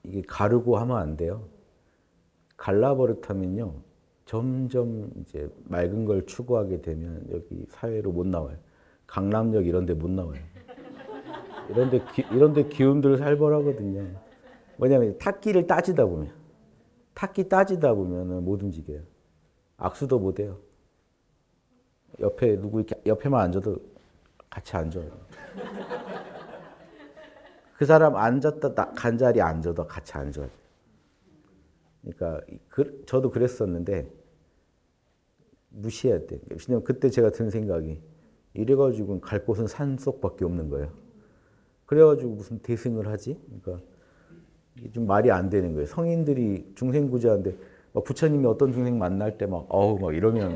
이게 가르고 하면 안 돼요. 갈라버릇하면요. 점점 이제 맑은 걸 추구하게 되면 여기 사회로 못 나와요. 강남역 이런 데 못 나와요. 이런 데 기운들 살벌하거든요. 뭐냐면 탁기를 따지다 보면, 탁기 따지다 보면은 못 움직여요. 악수도 못 해요. 옆에 누구 이렇게 옆에만 앉아도 같이 앉아요. 그 사람 앉았다 간 자리에 앉아도 같이 앉아요. 그러니까 저도 그랬었는데 무시해야 돼. 왜냐면 그때 제가 든 생각이 이래가지고 갈 곳은 산속밖에 없는 거예요. 그래가지고 무슨 대승을 하지? 그러니까 이게 좀 말이 안 되는 거예요. 성인들이 중생구제하는데 막 부처님이 어떤 중생 만날 때 막 어우 막 이러면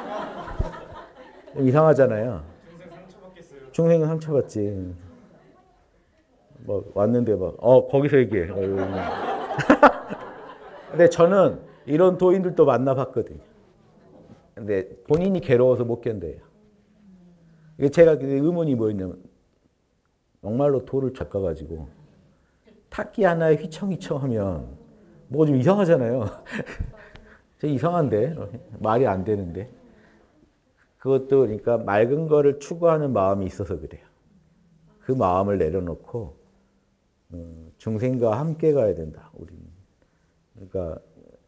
이상하잖아요. 중생은 상처받지. 막 왔는데 막 거기서 얘기해. 근데 저는 이런 도인들도 만나봤거든요. 근데 본인이 괴로워서 못 견뎌요. 이게 제가 의문이 뭐였냐면 정말로 도를 닦아가지고 탁기 하나에 휘청휘청하면 뭐가 좀 이상하잖아요. 이상한데 말이 안 되는데 그것도 그러니까 맑은 거를 추구하는 마음이 있어서 그래요. 그 마음을 내려놓고 중생과 함께 가야 된다. 우리는 그러니까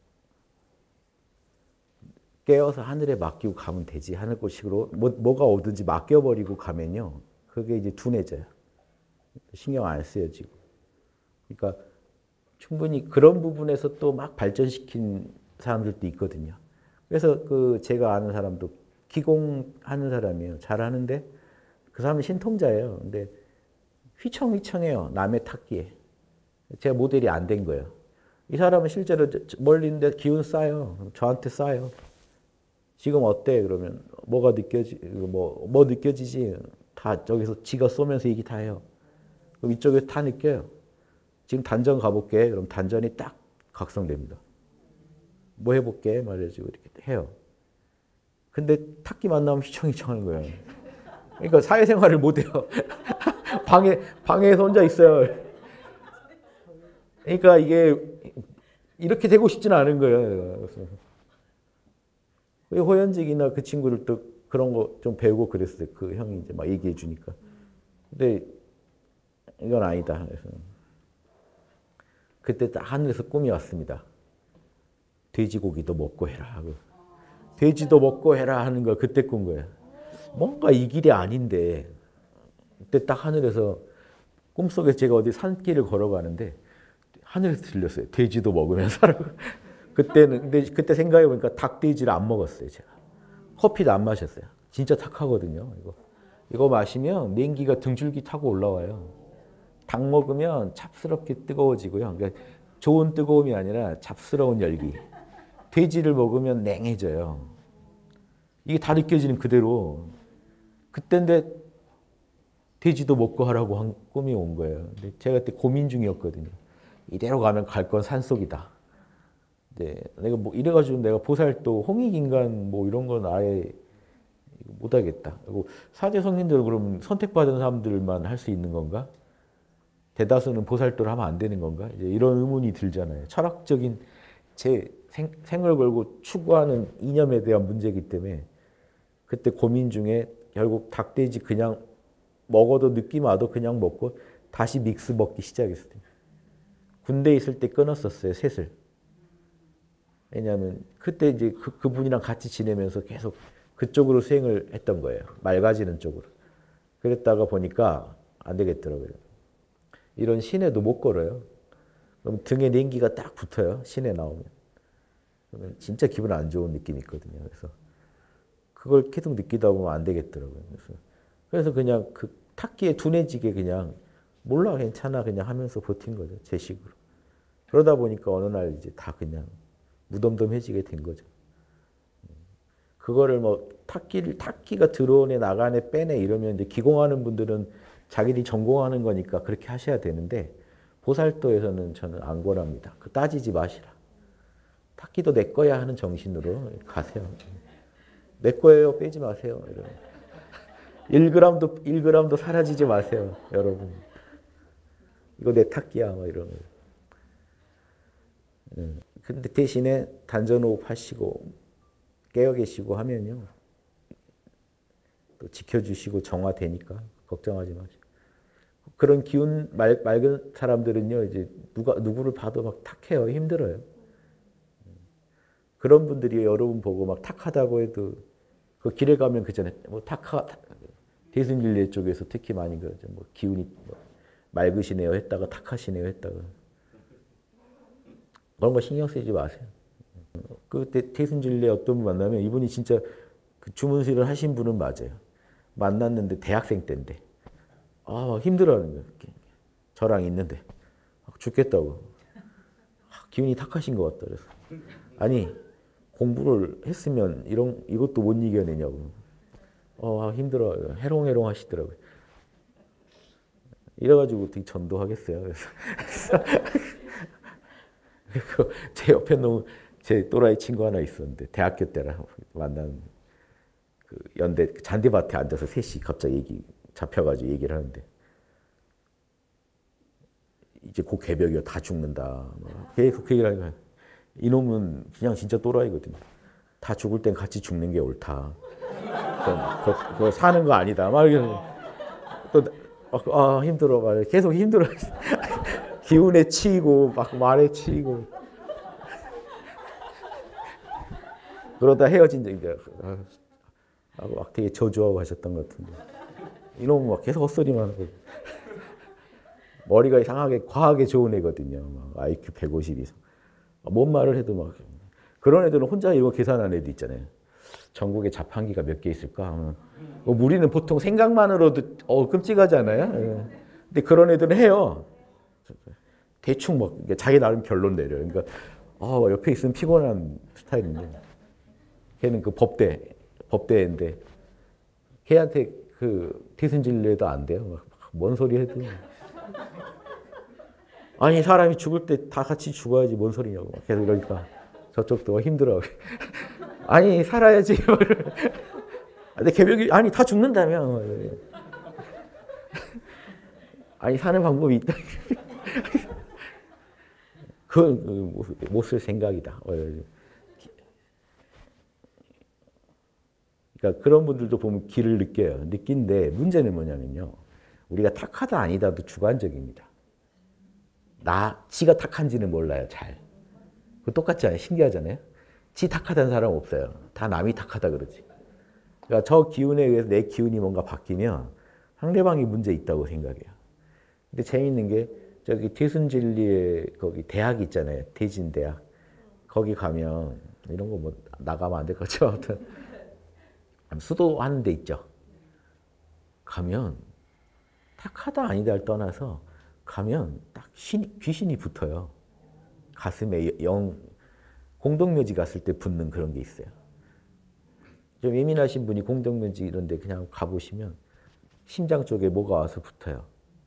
깨어서 하늘에 맡기고 가면 되지. 하늘꽃식으로 뭐가 오든지 맡겨버리고 가면요. 그게 이제 둔해져요. 신경 안 쓰여지고. 그러니까 충분히 그런 부분에서 또 막 발전시킨 사람들도 있거든요. 그래서 제가 아는 사람도 기공하는 사람이에요. 잘하는데 그 사람은 신통자예요. 근데 휘청휘청해요. 남의 탁기에. 제가 모델이 안 된 거예요. 이 사람은 실제로 멀리 있는데 기운 쌓여요. 저한테 쌓여요. 지금 어때? 그러면 뭐가 뭐 느껴지지? 다 저기서 지가 쏘면서 얘기 다 해요. 그럼 이쪽에 다 느껴요. 지금 단전 가볼게. 그럼 단전이 딱 각성됩니다. 뭐 해볼게? 말해주고 이렇게 해요. 근데 탁기 만나면 휘청휘청 하는 거예요. 그러니까 사회생활을 못 해요. 방에서 혼자 있어요. 그러니까 이게 이렇게 되고 싶지는 않은 거예요. 그래서 호연직이나 그 친구를 또 그런 거 좀 배우고 그랬어요. 그 형이 이제 막 얘기해 주니까. 근데 이건 아니다. 그래서 그때 딱 하늘에서 꿈이 왔습니다. 돼지고기도 먹고 해라 하고. 돼지도 먹고 해라 하는 걸 그때 꾼 거예요. 뭔가 이 길이 아닌데 그때 딱 하늘에서 꿈속에 제가 어디 산길을 걸어가는데 하늘에서 들렸어요. 돼지도 먹으면서 하라고. 근데 그때 생각해 보니까 닭돼지를 안 먹었어요, 제가. 커피도 안 마셨어요. 진짜 탁하거든요, 이거 마시면 냉기가 등줄기 타고 올라와요. 닭 먹으면 찹스럽게 뜨거워지고요. 그러니까 좋은 뜨거움이 아니라 잡스러운 열기. 돼지를 먹으면 냉해져요. 이게 다 느껴지는 그대로. 그때인데 돼지도 먹고 하라고 한 꿈이 온 거예요. 근데 제가 그때 고민 중이었거든요. 이대로 가면 갈 건 산속이다. 네, 내가 뭐 이래가지고 내가 보살도 홍익인간 뭐 이런 건 아예 못하겠다. 그리고 사제 성인들 그러면 선택받은 사람들만 할 수 있는 건가? 대다수는 보살도를 하면 안 되는 건가? 이제 이런 의문이 들잖아요. 철학적인 제 생을 걸고 추구하는 이념에 대한 문제이기 때문에 그때 고민 중에 결국 닭돼지 그냥 먹어도 느낌 와도 그냥 먹고 다시 믹스 먹기 시작했어요. 군대에 있을 때 끊었었어요, 셋을. 왜냐하면 그때 이제 그분이랑 같이 지내면서 계속 그쪽으로 수행을 했던 거예요. 맑아지는 쪽으로. 그랬다가 보니까 안 되겠더라고요. 이런 시내도 못 걸어요. 그럼 등에 냉기가 딱 붙어요. 시내 나오면. 그러면 진짜 기분 안 좋은 느낌이 있거든요. 그래서 그걸 계속 느끼다 보면 안 되겠더라고요. 그래서 그냥 그 탁기에 둔해지게 그냥 몰라 괜찮아 그냥 하면서 버틴 거죠. 제 식으로. 그러다 보니까 어느 날 이제 다 그냥 무덤덤해지게 된 거죠. 그거를 뭐 탁기가 들어오네 나가네 빼네 이러면 이제 기공하는 분들은 자기들이 전공하는 거니까 그렇게 하셔야 되는데 보살도에서는 저는 안 권합니다. 그 따지지 마시라. 탁기도 내 거야 하는 정신으로 가세요. 내 거예요. 빼지 마세요. 이러면. 1g도 사라지지 마세요. 여러분. 이거 내 탁기야. 뭐 이러면. 근데 대신에 단전호흡 하시고 깨어 계시고 하면요. 또 지켜주시고 정화되니까 걱정하지 마시고. 그런 기운 맑은 사람들은요, 이제 누구를 봐도 막 탁해요. 힘들어요. 그런 분들이 여러분 보고 막 탁하다고 해도 그 길에 가면 그 전에 뭐 대순진례 쪽에서 특히 많이 그러죠. 뭐 기운이 맑으시네요 했다가 탁하시네요 했다가 그런 거 신경 쓰지 마세요. 그때 대순진례 어떤 분 만나면 이분이 진짜 그 주문수를 하신 분은 맞아요. 만났는데 대학생 때인데 막 힘들어하는 거예요. 저랑 있는데 죽겠다고. 기운이 탁하신 것 같다. 그래서 아니 공부를 했으면 이것도 못 이겨내냐고. 힘들어. 해롱해롱 하시더라고요. 이래가지고 어떻게 전도하겠어요. 그래서 제 옆에 너무 제 또라이 친구 하나 있었는데 대학교 때라 만난 그 연대 잔디밭에 앉아서 셋이 갑자기 잡혀가지고 얘기를 하는데 이제 곧 개벽이야 다 죽는다. 계속 그 얘기를 하니까 이놈은 그냥 진짜 또라이거든요. 다 죽을 땐 같이 죽는 게 옳다. 그거 사는 거 아니다. 막 또 힘들어 말 계속 힘들어. 기운에 치이고 막 말에 치이고 그러다 헤어진 적 이제 막 되게 저주하고 하셨던 것 같은데 이놈은 막 계속 헛소리만 하고 머리가 이상하게 과하게 좋은 애거든요. 막 IQ 150 이상. 뭔 말을 해도 막 그런 애들은 혼자 이거 계산하는 애도 있잖아요. 전국에 자판기가 몇 개 있을까? 우리는 보통 생각만으로도 끔찍하잖아요. 근데 그런 애들은 해요. 대충 막 자기 나름 결론 내려요. 그러니까 옆에 있으면 피곤한 스타일인데 걔는 그 법대인데 걔한테 그 태순진례도 안 돼요. 뭔 소리 해도 아니 사람이 죽을 때 다 같이 죽어야지 뭔 소리냐고 계속 이러니까 저쪽도 힘들어. 아니 살아야지. 근데 개벽이 아니 다 죽는다며. 아니 사는 방법이 있다. 그건 못 쓸 생각이다. 그러니까 그런 분들도 보면 길을 느껴요. 느낀데 문제는 뭐냐면요. 우리가 탁하다 아니다도 주관적입니다. 지가 탁한지는 몰라요. 잘. 그거 똑같지 않아요? 신기하잖아요. 지 탁하다는 사람 없어요. 다 남이 탁하다 그러지. 그러니까 저 기운에 의해서 내 기운이 뭔가 바뀌면 상대방이 문제 있다고 생각해요. 근데 재밌는 게 저기 태순진리에 거기 대학 있잖아요. 대진대학. 거기 가면 이런 거 뭐 나가면 안 될 것 같죠. 아무튼 수도하는 데 있죠. 가면 탁하다 아니다를 떠나서 가면 딱 귀신이 붙어요. 가슴에 공동묘지 갔을 때 붙는 그런 게 있어요. 좀 예민하신 분이 공동묘지 이런 데 그냥 가보시면 심장 쪽에 뭐가 와서 붙어요.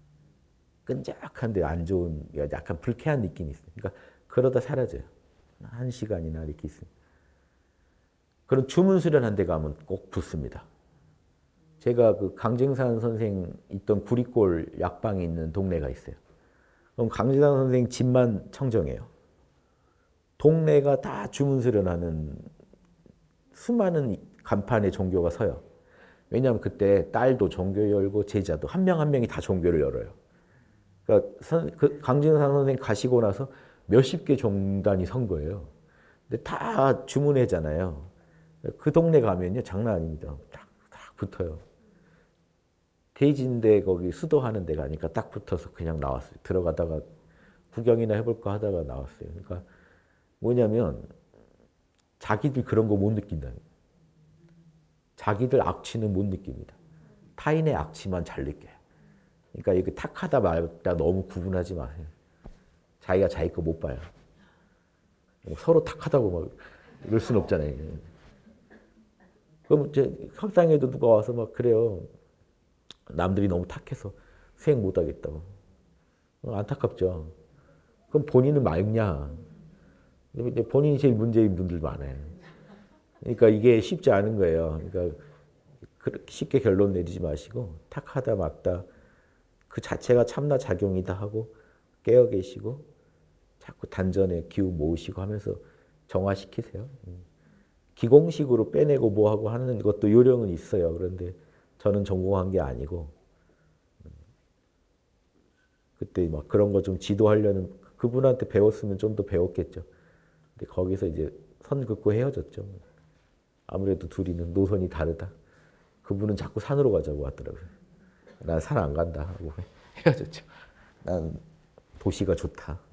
끈적한데 안 좋은 약간 불쾌한 느낌이 있어요. 그러니까 그러다 사라져요. 1시간이나 이렇게 있으면. 그런 주문 수련한 데 가면 꼭 붙습니다. 제가 그 강증산 선생 있던 구리골 약방이 있는 동네가 있어요. 그럼 강증산 선생 집만 청정해요. 동네가 다 주문 수련하는 수많은 간판에 종교가 서요. 왜냐하면 그때 딸도 종교 열고 제자도 한 명 한 명이 다 종교를 열어요. 그러니까 강증산 선생 가시고 나서 몇십 개 종단이 선 거예요. 근데 다 주문회잖아요. 그 동네 가면요 장난 아닙니다. 딱 붙어요. 대진대 거기 수도하는 데 가니까 딱 붙어서 그냥 나왔어요. 들어가다가 구경이나 해볼까 하다가 나왔어요. 그러니까 뭐냐면 자기들 그런 거 못 느낀다. 자기들 악취는 못 느낍니다. 타인의 악취만 잘 느껴요. 그러니까 이게 탁하다 말다 너무 구분하지 마세요. 자기가 자기 거 못 봐요. 서로 탁하다고 막 이럴 수는 없잖아요. 그럼 이제 학당에도 누가 와서 막 그래요. 남들이 너무 탁해서 수행 못 하겠다고. 안타깝죠. 그럼 본인은 맑냐? 근데 본인이 제일 문제인 분들 많아요. 그러니까 이게 쉽지 않은 거예요. 그러니까 쉽게 결론 내리지 마시고 탁하다 맞다 그 자체가 참나 작용이다 하고 깨어 계시고 자꾸 단전에 기운 모으시고 하면서 정화시키세요. 기공식으로 빼내고 뭐하고 하는 것도 요령은 있어요. 그런데 저는 전공한 게 아니고 그때 막 그런 거 좀 지도하려는 그분한테 배웠으면 좀 더 배웠겠죠. 근데 거기서 이제 선 긋고 헤어졌죠. 아무래도 둘이는 노선이 다르다. 그분은 자꾸 산으로 가자고 하더라고요. 난 산 안 간다 하고 헤어졌죠. 난 도시가 좋다.